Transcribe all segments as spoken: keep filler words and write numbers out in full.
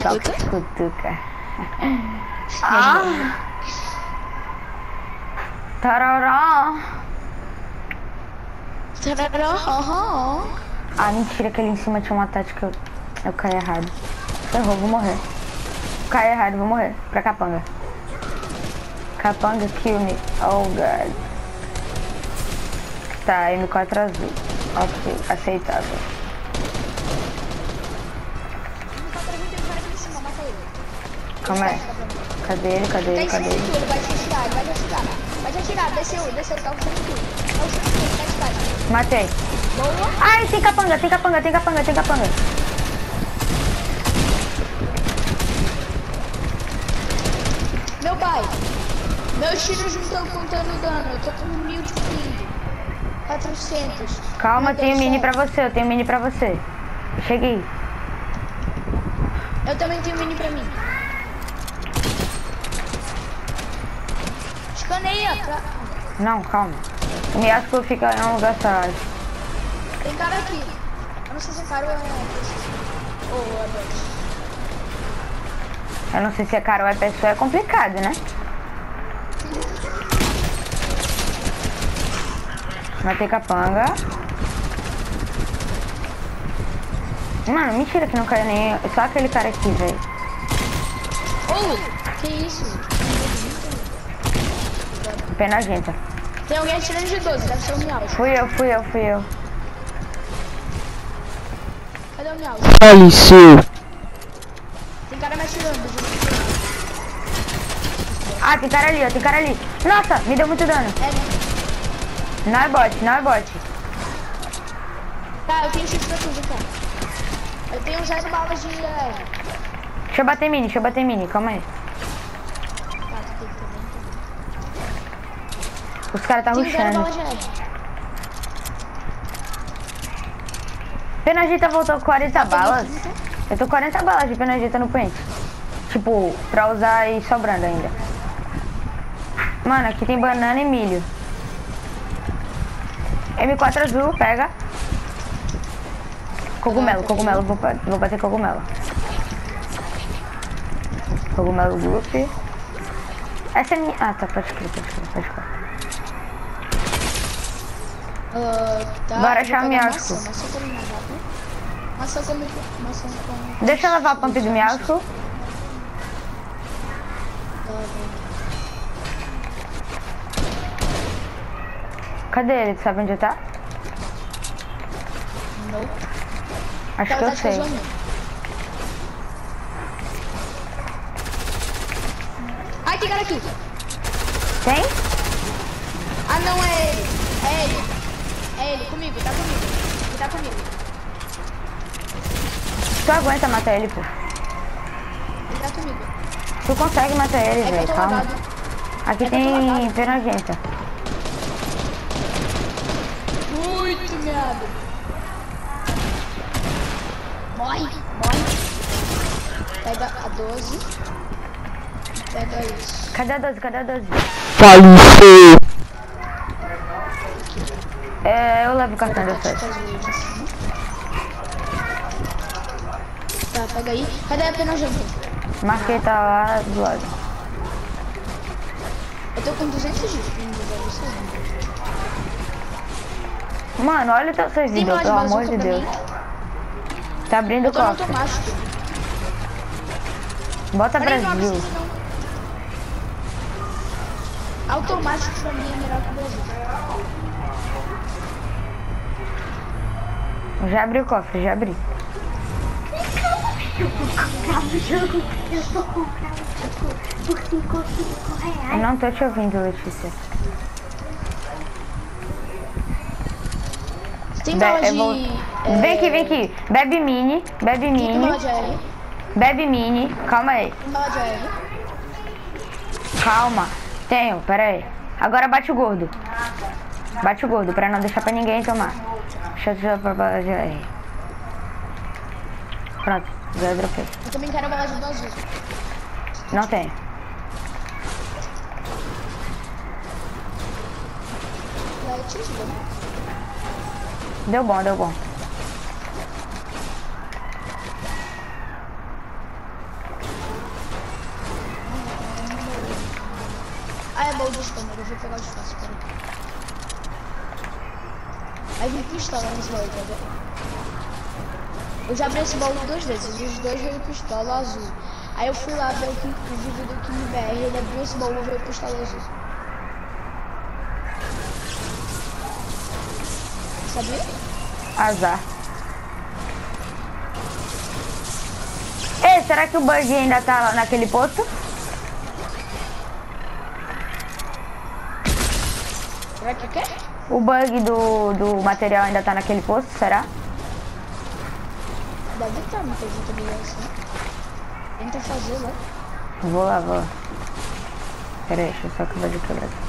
Cutuca? Cutuca. Ah! Tarará! Tarará. Ah, mentira, que ali em cima tinha uma tática. Eu, eu caí errado. Errou, vou morrer. Caí errado, vou morrer. Pra Capanga. Capanga, kill me. Oh, God. Tá, M quatro azul. Ok, aceitável. Calma aí. Cadê ele? Cadê ele? Cadê ele? Ele vai te atirar, ele vai te atirar. Vai te atirar, desceu, desceu, tá usando tudo. Tá usando tudo, vai te atirar. Matei. Boa. Ai, tem capanga, tem capanga, tem capanga, tem capanga. Meu pai, meus tiros não estão contando dano, eu tô com mil de ping. quatrocentos. Calma, tenho mini pra você, eu tenho mini pra você. Cheguei. Eu também tenho mini pra mim. Escaneia pra... Não, calma. O Miasco fica em um lugar só. Tem cara aqui. Eu não sei se é caro ou é... Ou é dois. Eu não sei se é caro ou é pessoa, é complicado, né? Matei capanga. Mano, mentira que não caiu nem... Só aquele cara aqui, velho. Oh, que isso? Pena nojenta. Tem alguém atirando de doze, deve ser o Miau. Fui eu, fui eu, fui eu. Cadê o Miau? Faleceu. Tem cara me atirando. Ah, tem cara ali, ó, tem cara ali. Nossa, me deu muito dano. É, né? Não é bot, não é bot. Tá, eu tenho X pra tudo, cara. Eu tenho zero balas de... É... Deixa eu bater mini, deixa eu bater mini, calma aí. Tá, tu tem também. Os caras tá Tenho zero rushando. balas de Ed. Penagita voltou com quarenta balas. trinta. Eu tô com quarenta balas de penagita no pente. Tipo, pra usar e sobrando ainda. Mano, aqui tem banana e milho. M quatro azul, pega. Cogumelo, cogumelo, vou, vou bater cogumelo. Cogumelo group. Essa é minha... Ah, tá, pode crer, pode crer, pode crer. Uh, tá, Bora eu vou achar o pegar Miasco. Maçã, maçã com maçã com... Maçã com... Deixa eu levar a pump do Miasco. Cadê ele? Tu sabe onde tá? Não. Acho que eu sei. Ai, tem cara aqui. Tem? Ah, não, é ele. É ele. É ele, comigo, tá comigo. Ele tá comigo. Tu aguenta matar ele, pô. Ele tá comigo. Tu consegue matar ele, É que eu velho, tô calma. lagado. Aqui É que eu tô tem lagado. penagenta. Muito meado. Morre, morre. Pega a doze. Pega isso. Cadê a doze? Cadê a doze? Faleceu. É, eu levo o cartão da festa. Tá, pega aí. Cadê a pena janta? Marquei, tá lá do lado. Eu tô com duzentos de ping, velho. Isso aí. Mano, olha o teu Tem servidor, mais pelo amor bazuca de pra Deus. mim? Tá abrindo Eu o tô no cofre. automático. Bota Peraí, não Brasil. precisa não. Automático pra mim é melhor que o Brasil. Já abri o cofre, já abri. Eu vou comprar o jogo, eu vou comprar o jogo por cinco reais. Eu não tô te ouvindo, Letícia. Tem Be bala eu de... vou... é, Vem aqui, vem aqui. Bebe mini, bebe Tem bala mini, de A R. bebe mini. Calma aí. Tem bala de A R. Calma. Tenho, pera aí. Agora bate o gordo. Bate o gordo, pra não deixar pra ninguém tomar. Deixa eu tirar pra bala de R. Pronto, já dropei. Eu também quero bala de azul. Não tem. Lá eu tiro de boa. Deu bom, deu bom. é baú de estômago, eu vou pegar o de fácil, peraí. Aí vem pistola nesse baú, tá vendo? Eu já abri esse baú duas vezes, os dois veio pistola azul. Aí eu fui lá ver o, que, o vídeo do King B R, ele abriu esse baú e veio pistola azul. Sabia? Azar. Ei, será que o bug ainda tá lá naquele posto? Será que quer? O bug do, do material ainda tá naquele posto, será? Deve estar, não acredito que assim. Tenta fazer lá. Vou lá, vou lá. Pera aí, deixa eu só acabar de quebrar aqui.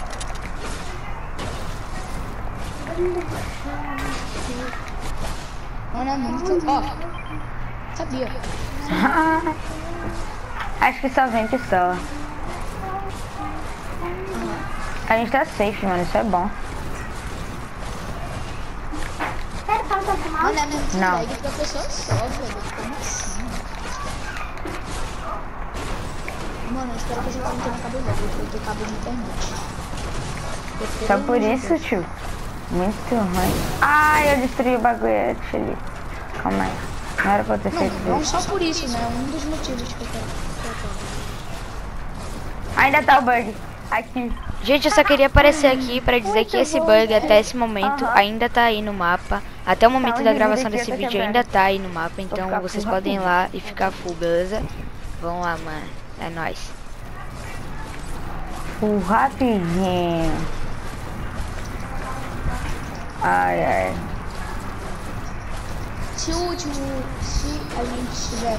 Mano, é muito... Ó, sabia. Acho que só vem pistola. A gente tá safe, mano, isso é bom. Sério, tá no mal? Mano, é muito Não. lag pra pessoa só, velho. Como assim? Mano, eu espero que esse cara não tenha cabo lag, porque eu tenho cabo de internet. Eu Só tenho por um isso, Deus. tio. Muito ruim. Ai, eu destruí o bagulho ali. Calma aí. Não era pra eu ter feito Não, não isso. só por isso, né? Um dos motivos que eu quero. que eu quero. Ainda tá o bug. Aqui. Gente, eu só queria aparecer aqui para dizer que Muito esse bom, bug velho. até esse momento Aham. ainda tá aí no mapa. Até o momento onde da diz gravação aqui, eu desse tô vídeo quebrando. ainda tá aí no mapa, então ficar vocês full podem ir rapidinho. lá e ficar full, beleza? Vamos lá, mano. É nóis. O rapidinho. Ai, ai. Se o último, se a gente tiver...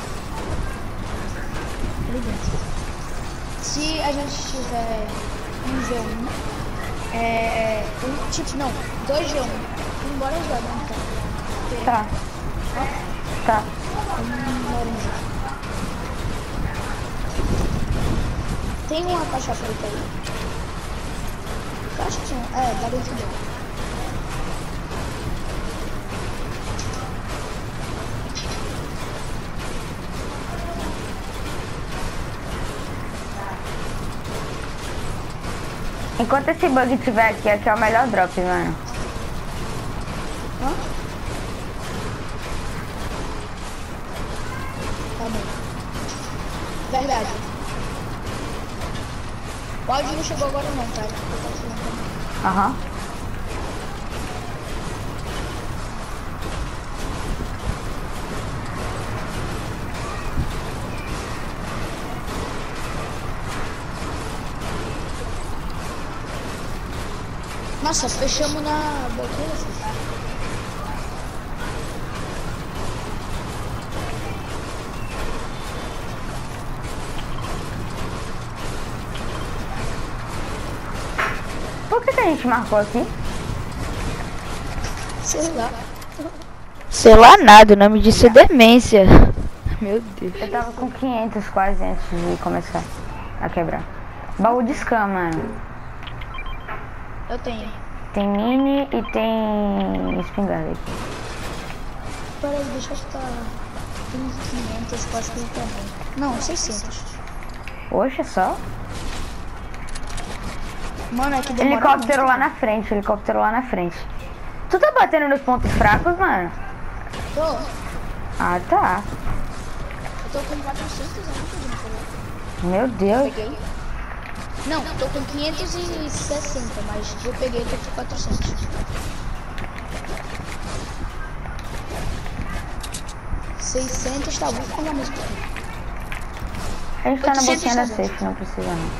Se a gente tiver um G um, é... Um, tipo, não, dois G um, embora jogar, não, tá? Tá. Tá. Um laranja. Tem uma caixa preta aí? Eu acho que tinha, é, tá dentro dela. Enquanto esse bug estiver aqui, aqui é o melhor drop, mano. Hã? Tá bom. Verdade. O áudio não chegou agora não, tá? Eu tô falando também. Aham. Nossa, fechamos na boquinha, filho. Por que, que a gente marcou aqui? Sei lá. Sei lá nada, o nome disso é demência. Meu Deus. Eu tava com quinhentos quase antes de começar a quebrar. Baú de scam, mano. Eu tenho. Tem mini e tem espingarda aqui. Peraí, deixa eu ficar... Tem quinhentos, quase que também. Não, seiscentos. Oxe, só. Mano, é que demora Helicóptero muito. lá na frente, helicóptero lá na frente. Tu tá batendo nos pontos fracos, mano? Tô. Ah, tá. Eu tô com quatrocentos ainda, não falou? Meu Deus. Peguei. Não, tô com quinhentos e sessenta, mas eu peguei tô com quatrocentos. seiscentos, tá, vou ficar na mesma. A gente tá na oitocentos boquinha da tá bom. safe, não precisa não.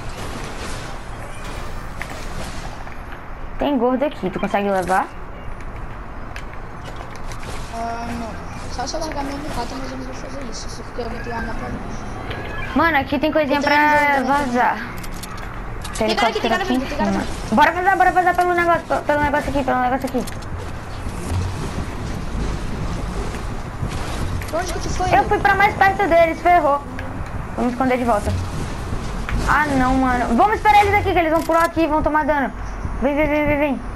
Tem gordo aqui, tu consegue levar? Ah, não. Só se eu largar meu M quatro, mas eu não vou fazer isso, porque eu não tenho arma pra mim. Mano, aqui tem coisinha Eu pra tenho visão, vazar. Tem Tem cara aqui, tem helicóptero cara aqui em vindo, tem cara cima. Bora vazar, bora vazar pelo negócio, pe- pelo negócio aqui, pelo negócio aqui. Pra onde que tu foi? Eu fui pra mais perto deles, ferrou. Vamos esconder de volta. Ah não, mano. Vamos esperar eles aqui, que eles vão pular aqui e vão tomar dano. Vem, vem, vem, vem, vem.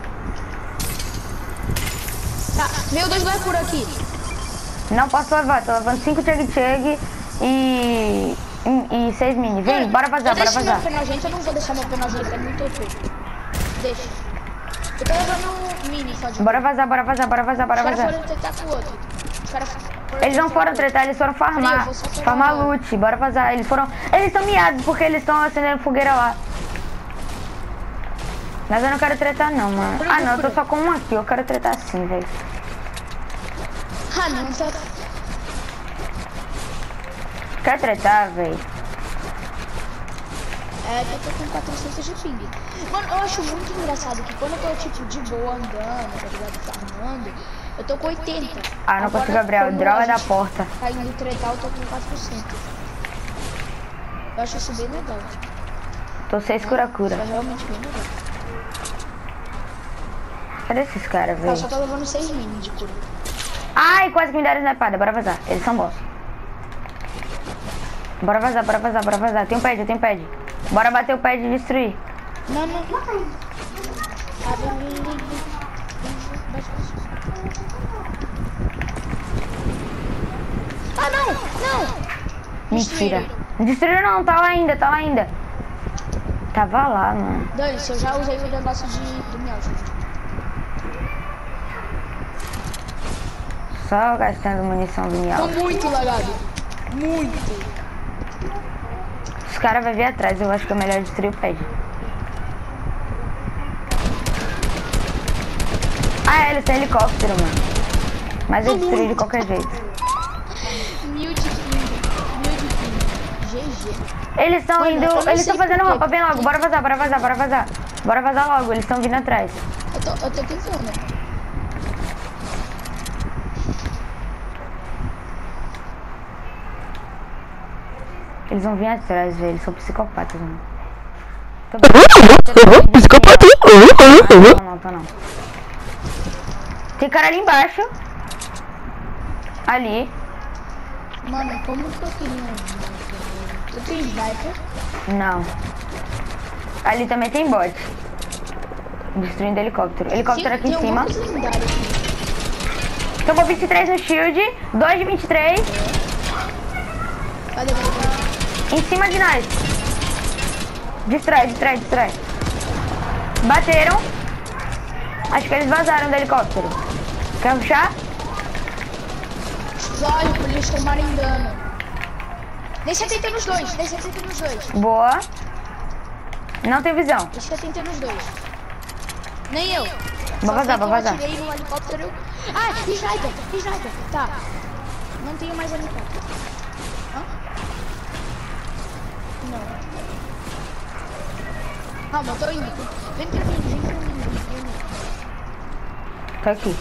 Tá, meu Deus, vai por aqui. Não posso levar, tô levando cinco chug chug e, e, e mini, seis mini. Vem, bora vazar, bora Deixa meu vazar. pé nojento, eu não vou deixar meu pé nojento, é muito O P. Deixa. Eu tô levando o mini só de Bora vazar, bora vazar, bora vazar, bora Os caras vazar. foram tentar com o outro. Os caras foram Eles não tentar foram com o tretar, eles foram farmar. Eu vou só pegar Farmar uma. loot, bora vazar. Eles foram. Eles estão miados porque eles estão acendendo fogueira lá. Mas eu não quero tretar não, mano. Ah não, eu tô só com um aqui, eu quero tretar sim, velho. outro. Ah, não, tá. Quer tretar, velho? É que eu tô com quatrocentos de ping. Mano, eu acho muito engraçado que quando eu tô, tipo, de boa andando, tá ligado? Farmando, eu tô com oitenta. Ah, não Agora, consigo abrir a quando droga a da gente porta. tá indo tretar, eu tô com quatrocentos. Eu acho isso bem legal. Tô seis cura-cura. É realmente bem legal. Cadê esses caras, Eu velho? só tô levando seis mini de cura. Ai, quase que me deram snipada. Bora vazar. Eles são bons. Bora vazar, bora vazar, bora vazar. Tem um pad, tem um pad. Bora bater o pad e destruir. Não, não. Ah, vem, vem, vem, vem. Bate, bate. Ah, não! Não! Mentira. Destruiu não, tá lá ainda, tá lá ainda. Tava lá, mano. Dane-se, eu já usei o negócio de, do miau. Só gastando munição do Tô miau. muito lagado. Muito. Os caras vão vir atrás, eu acho que é melhor destruir o pad. Ah, é, eles têm helicóptero, mano. Mas eu destruí de qualquer jeito. Mil de ping. Mil de ping. G G. Eles estão Mano, indo, eu não eles sei estão fazendo por quê. roupa, vem logo, bora vazar, bora vazar, bora vazar. Bora vazar logo, eles estão vindo atrás. Eu tô, eu tô tentando. Eles vão vir atrás, velho, eles são psicopatas, mano. Tô Psicopata. Ah, não, não, tô não. Tem cara ali embaixo. Ali. Mano, como que eu queria... Eu tenho sniper. Não. Ali também tem bot. Destruindo helicóptero. Helicóptero aqui Tem em cima. alguns lendários aqui. Tomou vinte e três no shield. dois de vinte e três. Cadê você? Em cima de nós. Destrói, destrói, destrói. Bateram. Acho que eles vazaram do helicóptero. Quer puxar? Explode pra eles tomarem dano. Dei setenta nos dois. Dei setenta nos dois. Boa. Não tem visão. Dei setenta nos dois. Nem eu. Vou vazar, vou vazar. Eu atirei no helicóptero. Ah, sniper. Sniper. Tá. Não tenho mais helicóptero. Hã? Não. Calma, eu tô indo. Vem pra mim, vem pra mim, vem pra mim. Tô aqui.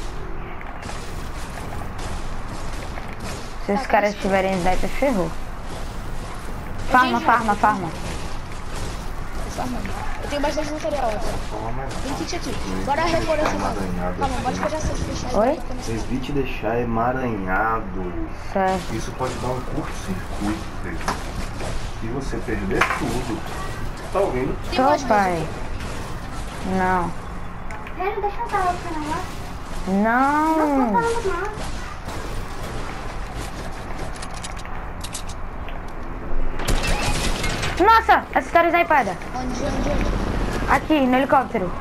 Se os caras tiverem sniper, ferrou. Farma, farma, farma. Tô farmando. Eu tenho bastante material, ó. Tem kit aqui. Bora repor essa mão. Calma, pode pegar essas fechadas. Oi? aí, quando você- Vocês vi te deixar emaranhado. Certo. Isso pode dar um curto-circuito. Se você perder tudo, tá ouvindo? Tem Tô, mais pai. Não. Velho, deixa eu falar pra ela. Não. Não tô falando mal. Nossa, essa história é snipada. Onde, onde, onde? Aqui, no helicóptero.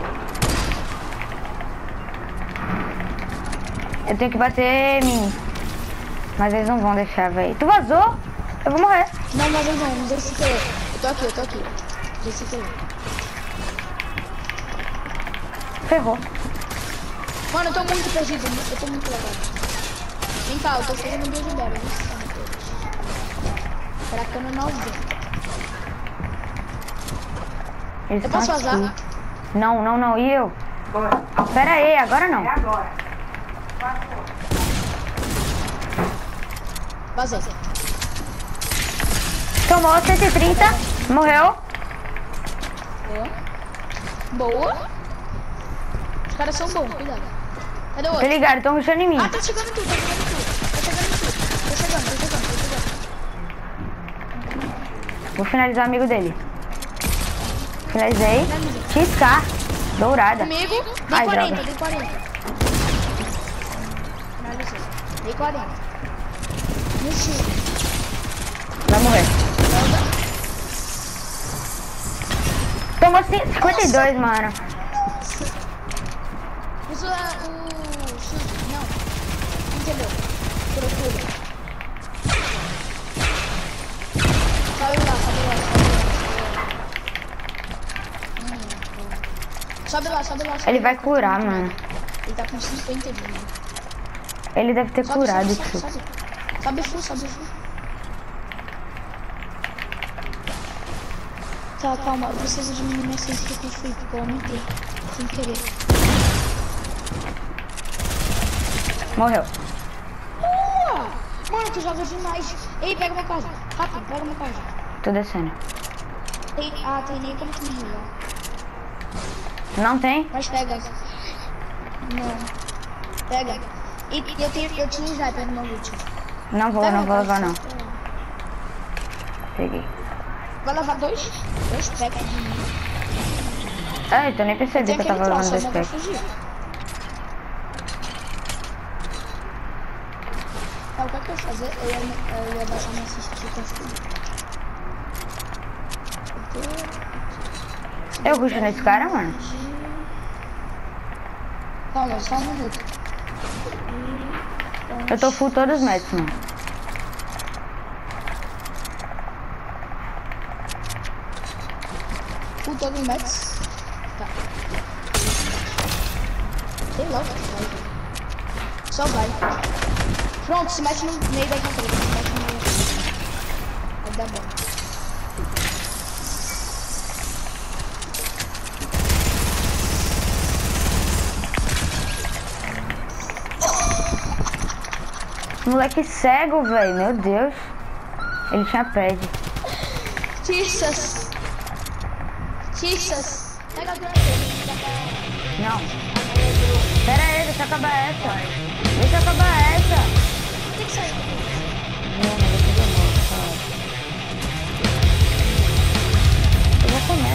Eu tenho que bater mim. Mas eles não vão deixar, velho. Tu vazou? Eu vou morrer. Não, não, não, não. Desse que eu. Eu tô aqui, eu tô aqui. Desse que eu. Ferrou. Mano, eu tô muito perdido. Eu tô muito lagado. Vem cá, eu tô fazendo um build barrel. Cracando nove. Eles Eu estão posso vazar? aqui. Não, não, não. E eu? Pera aí, agora não. Vazei. Tomou cento e trinta. Morreu. Boa. Boa. Os caras são bons, cuidado. Cadê o Tô outro? ligado, estão rushando em mim. Ah, tá chegando em tudo, tá chegando em tudo. Tá chegando em tudo. Tô chegando, tô chegando, tô chegando. Vou finalizar o amigo dele. Finalizei. X K. Dourada. Comigo, dei Ai, quarenta, droga. dei quarenta. Finalizei. Dei quarenta. No chute. Vai morrer. tomou cinquenta e dois, mano. Usa o chute. Não. Entendeu? Procura. Sobe lá, sobe lá, sobe lá. Sobe lá, sobe lá. Sobe Ele lá, vai tá curar, muito mano. bem. Ele tá com cinquenta e dois. Ele deve ter Sobe, curado sobe, isso. sobe, sobe. Sobe full, sobe full. Tá, calma, eu preciso diminuir minha essência que eu construí, porque eu aumentei. Sem querer. Morreu. Uh! Mano, tu joga demais. Ei, pega minha casa. Rápido, pega minha casa. Tô descendo. Tem, ah, tem nem como tu me jogar. Não tem? Mas pega. Não. Pega. E eu, tenho, eu tinha sniper no meu loot. Não vou, Pega não vou minha levar casa. não. Peguei. Vai levar dois? Dois pega de mim. Ai, tu nem percebi Tem que eu aquele tava troço, levando eu dois não vou packs. fugir. Sabe o que eu ia fazer? Eu ia, eu ia baixar minha assist de construir. Eu rusho nesse cara, mano. Calma, só um minuto. Eu tô full todos os metros, mano. Full todo metros. Tá. Sei lá o que vai. Só vai. Pronto, se mete no meio da entrada. Se mete no meio. Vai dar bom. Moleque cego, velho. Meu Deus. Ele tinha pad. Tissas. Tissas. Pega a grande. Não. Pera aí, deixa eu acabar essa. Deixa eu acabar essa. Tem que sair. Não, mas eu tô de novo, cara. Eu vou comer.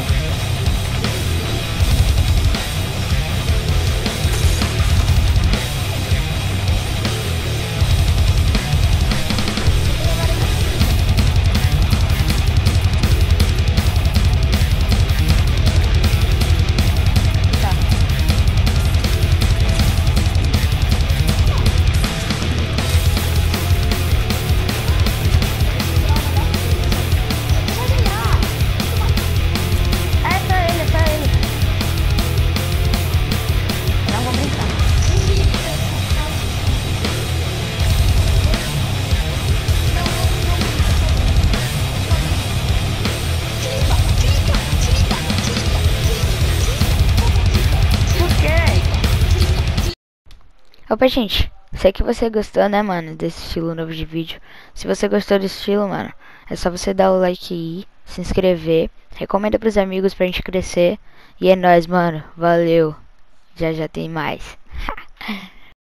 Opa, gente, sei que você gostou, né, mano, desse estilo novo de vídeo. Se você gostou desse estilo, mano, é só você dar o like aí, se inscrever, recomenda pros amigos pra gente crescer. E é nóis, mano, valeu, já já tem mais.